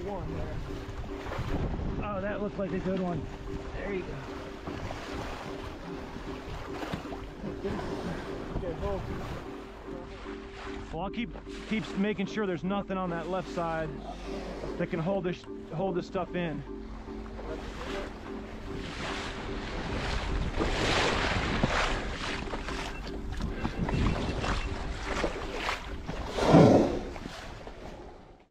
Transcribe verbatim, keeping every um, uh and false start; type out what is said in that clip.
got one there. Oh, that looks like a good one. There you go. Okay, hold. Well, I'll keep keep making sure there's nothing on that left side that can hold this hold this stuff in.